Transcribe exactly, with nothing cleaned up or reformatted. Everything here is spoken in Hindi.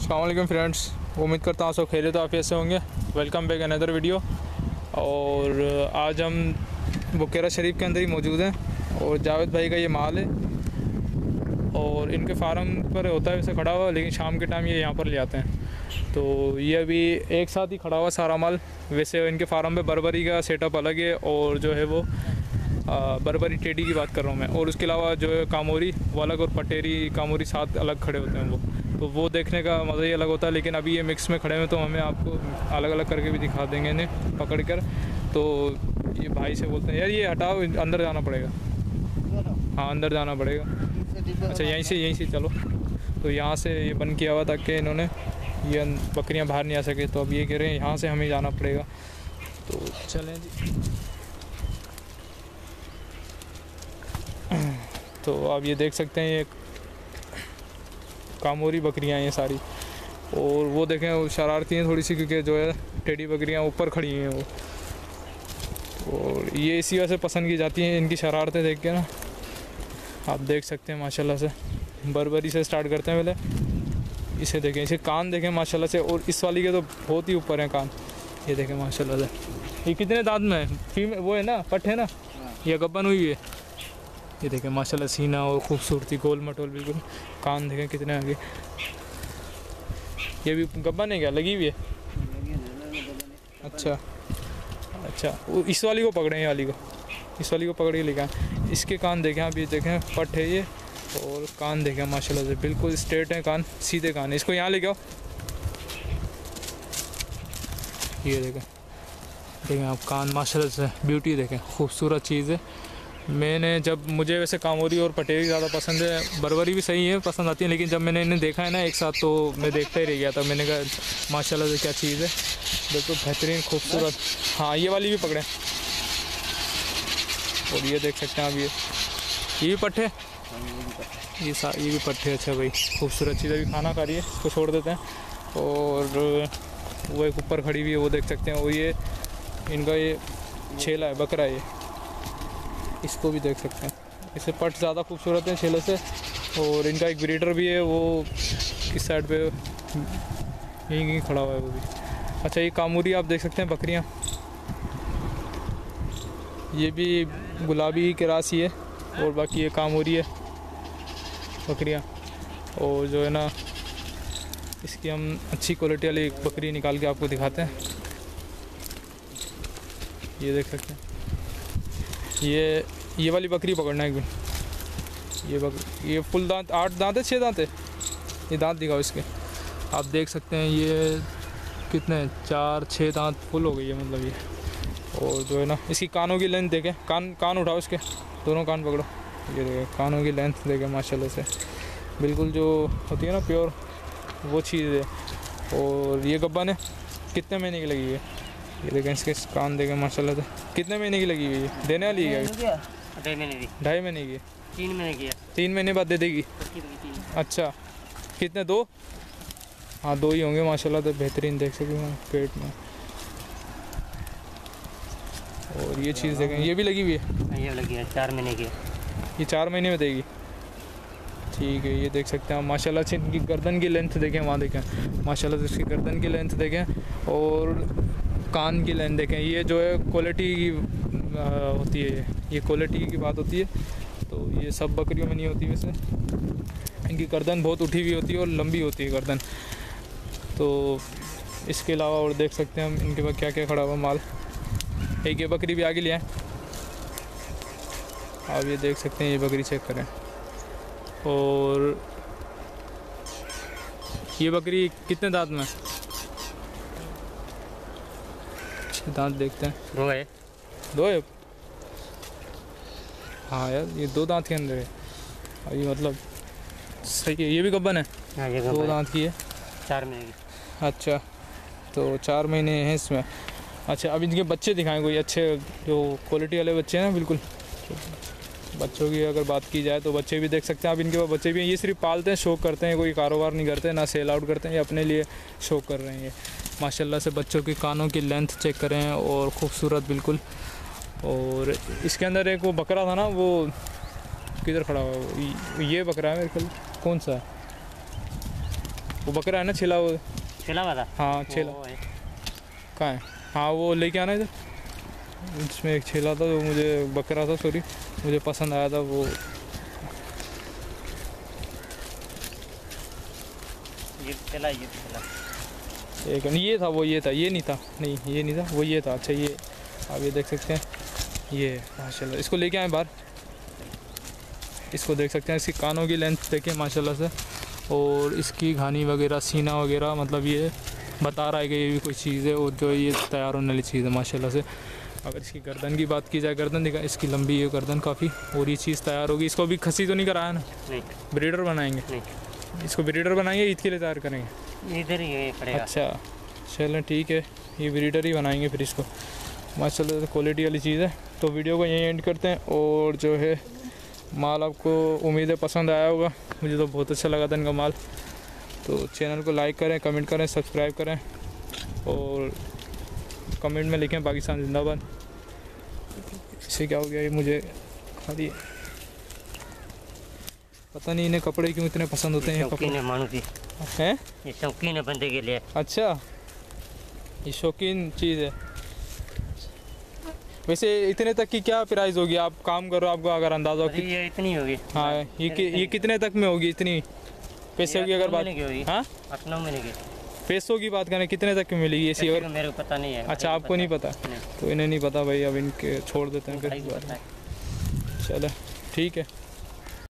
अस्सलाम वालेकुम फ्रेंड्स, उम्मीद करता हूँ सब खैरियत आफियत से होंगे। Welcome back another video. और आज हम बुकेरा शरीफ के अंदर ही मौजूद हैं और जावेद भाई का ये माल है और इनके फार्म पर होता है वैसे खड़ा हुआ, लेकिन शाम के टाइम ये यहाँ पर ले आते हैं। तो ये अभी एक साथ ही खड़ा हुआ सारा माल। वैसे इनके फार्म पे बर्बरी का सेटअप अलग है और जो है वो बर्बरी टेडी की बात कर रहा हूँ मैं, और उसके अलावा जो है कामोरी वो अलग और पटेरी कामोरी साथ अलग खड़े होते हैं वो, तो वो देखने का मज़ा ही अलग होता है। लेकिन अभी ये मिक्स में खड़े हुए तो हमें आपको अलग अलग करके भी दिखा देंगे इन्हें पकड़ कर। तो ये भाई से बोलते हैं यार ये हटाओ, अंदर जाना पड़ेगा। हाँ अंदर जाना पड़ेगा। अच्छा यहीं से यहीं से चलो। तो यहाँ से ये बंद किया हुआ ताकि इन्होंने ये बकरियाँ बाहर नहीं आ सके। तो अब ये कह रहे हैं यहाँ से हमें जाना पड़ेगा। तो चलें जी। तो आप ये देख सकते हैं ये कामोरी बकरियां हैं ये सारी, और वो देखें वो शरारती हैं थोड़ी सी क्योंकि जो है टेडी बकरियां ऊपर खड़ी हैं वो, और ये इसी वजह से पसंद की जाती हैं इनकी शरारतें देख के ना। आप देख सकते हैं माशाल्लाह से। बर्बरी से स्टार्ट करते हैं पहले। इसे देखें, इसे कान देखें माशाल्लाह से, और इस वाली के तो बहुत ही ऊपर हैं कान। ये देखें माशाल्लाह से। ये कितने दांत में है? फीमेल वो है ना, पट है ना, ये गब्बन हुई है। ये देखें माशाल्लाह सीना और खूबसूरती, गोल मटोल बिल्कुल। कान देखें कितने आगे। ये भी गब्बन है क्या? लगी हुई है? अच्छा अच्छा, वो इस वाली को पकड़ें, ये वाली को, इस वाली को पकड़ के लेकर आए। इसके कान देखें आप, ये देखें पट है ये, और कान देखें माशाल्लाह से बिल्कुल स्ट्रेट हैं कान, सीधे कान। इसको यहाँ लेके आओ। ये देखें देखें आप कान माशाल्लाह से, ब्यूटी देखें, खूबसूरत चीज़ है। मैंने जब मुझे वैसे कामोरी और पटेरी ज़्यादा पसंद है, बर्बरी भी सही है, पसंद आती है, लेकिन जब मैंने इन्हें देखा है ना एक साथ तो मैं देखता ही रह गया था। मैंने कहा माशाल्लाह से क्या चीज़ है, बिल्कुल बेहतरीन खूबसूरत। हाँ ये वाली भी पकड़े, और ये देख सकते हैं आप, ये ये भी पट्टे, ये सा ये भी पट्टे। अच्छा भाई खूबसूरत चीज़। अभी खाना खा रही है, इसको छोड़ देते हैं। और वो एक ऊपर खड़ी हुई है, वो देख सकते हैं। और ये इनका ये छेला है, बकरा है ये, इसको भी देख सकते हैं। इससे पट ज़्यादा खूबसूरत है छेले से। और इनका एक ब्रीडर भी है, वो इस साइड पे यहीं कहीं खड़ा हुआ है वो भी। अच्छा ये कामूरी आप देख सकते हैं बकरियां, ये भी गुलाबी केरासी है, और बाकी ये कामूरी है बकरियां। और जो है ना इसकी हम अच्छी क्वालिटी वाली बकरी निकाल के आपको दिखाते हैं। ये देख सकते हैं, ये ये वाली बकरी पकड़ना है एक दिन। ये बकरी, ये फुल दांत, आठ दांत है, छः दांत है, ये दांत दिखाओ इसके। आप देख सकते हैं ये कितने, चार छः दांत फुल हो गई है मतलब ये। और जो है ना इसकी कानों की लेंथ देखें, कान कान उठाओ इसके, दोनों कान पकड़ो। ये देखें कानों की लेंथ देखें माशाल्लाह से, बिल्कुल जो होती है ना प्योर वो चीज़ है। और ये गब्बन है, कितने महीने की लगी है? ये देखें इसके कान देखें माशाल्लाह से। कितने महीने की लगी हुई है? देने वाली है क्या? ढाई महीने की। ढाई महीने की? तीन महीने की है। तीन महीने बाद दे देगी? अच्छा कितने, दो? हाँ दो ही होंगे माशाल्लाह। तो बेहतरीन देख सकते हैं पेट में। और ये चीज़ देखें, ये भी लगी हुई है? ये लगी है, चार महीने की। ये चार महीने में देगी? ठीक है। ये देख सकते हैं आप माशाल्लाह से। इनकी गर्दन की लेंथ देखें, वहाँ देखें माशाल्लाह से, इसकी गर्दन की लेंथ देखें और कान की लेंथ देखें। ये जो है क्वालिटी की होती है, ये क्वालिटी की बात होती है। तो ये सब बकरियों में नहीं होती वैसे। इनकी गर्दन बहुत उठी हुई होती है और लंबी होती है गर्दन। तो इसके अलावा और देख सकते हैं हम इनके पास क्या क्या खड़ा हुआ माल। एक ये बकरी भी आगे ले आए, आप ये देख सकते हैं। ये बकरी चेक करें। और ये बकरी कितने दांत में? दांत देखते हैं, दो है। दो है? हाँ यार ये दो दांत के अंदर है। और ये मतलब सही है। ये भी गब्बन है? हाँ, ये दो दांत की है, चार महीने की। अच्छा तो चार महीने हैं इसमें। अच्छा अब इनके बच्चे दिखाएं कोई अच्छे, जो क्वालिटी वाले बच्चे हैं ना बिल्कुल। तो बच्चों की अगर बात की जाए तो बच्चे भी देख सकते हैं आप। इनके पास बच्चे भी हैं। ये सिर्फ पालते हैं, शौक करते हैं, कोई कारोबार नहीं करते, ना सेल आउट करते हैं, ये अपने लिए शौक कर रहे हैं। ये माशाल्लाह से बच्चों के कानों की लेंथ चेक करें और ख़ूबसूरत बिल्कुल। और इसके अंदर एक वो बकरा था ना, वो किधर खड़ा हुआ? ये बकरा है मेरे ख्याल। कौन सा है? वो बकरा है ना छिला वो? छिला वाला? हाँ छिला। कहाँ है? हाँ वो लेके आना इधर। इसमें एक छिला था जो मुझे बकरा था, सॉरी, मुझे पसंद आया था वो। ये छिला, ये छिला। एक ये था, वो ये था, ये नहीं था, नहीं ये नहीं था, वो ये था। अच्छा ये आप ये देख सकते हैं, ये माशाल्लाह। इसको लेके आए बाहर, इसको देख सकते हैं। इसकी कानों की लेंथ देखिए माशाल्लाह से, और इसकी घानी वगैरह, सीना वगैरह, मतलब ये बता रहा है कि ये भी कोई चीज़ है और जो ये तैयार होने वाली चीज़ है माशाल्लाह से। अगर इसकी गर्दन की बात की जाए, गर्दन दिखा, इसकी लंबी है गर्दन काफ़ी, और ये चीज़ तैयार होगी। इसको अभी खसी तो नहीं कराया ना? नहीं। ब्रीडर बनाएंगे? नहीं। इसको ब्रीडर बनाएंगे, ईद के लिए तैयार करेंगे? इधर ही पड़ेगा। अच्छा चलें ठीक है, ये ब्रीडर ही बनाएंगे फिर इसको। माशाल्लाह क्वालिटी वाली चीज़ है। तो वीडियो को यहीं एंड करते हैं, और जो है माल आपको उम्मीद है पसंद आया होगा, मुझे तो बहुत अच्छा लगा था इनका माल। तो चैनल को लाइक करें, कमेंट करें, सब्सक्राइब करें, और कमेंट में लिखें पाकिस्तान जिंदाबाद। इससे क्या हो गया, ये मुझे खाली पता नहीं इन्हें कपड़े क्यों इतने पसंद होते हैं। शौकीन है मानू की हैं? ये शौकीन है बंदे के लिए। अच्छा ये शौकीन चीज़ है। वैसे इतने तक की क्या प्राइस होगी? आप काम करो, आपको अगर अंदाजा हो कि... ये इतनी होगी। हाँ ये कि, ये कितने तक में होगी इतनी पैसे की अगर बात? हाँ आठ नौ महीने की। पैसों की बात करें कितने तक की मिलेगी ऐसी? अगर मेरे को पता नहीं है। अच्छा आपको नहीं पता? तो इन्हें नहीं पता भाई, अब इनके छोड़ देते हैं फिर। चलो ठीक है।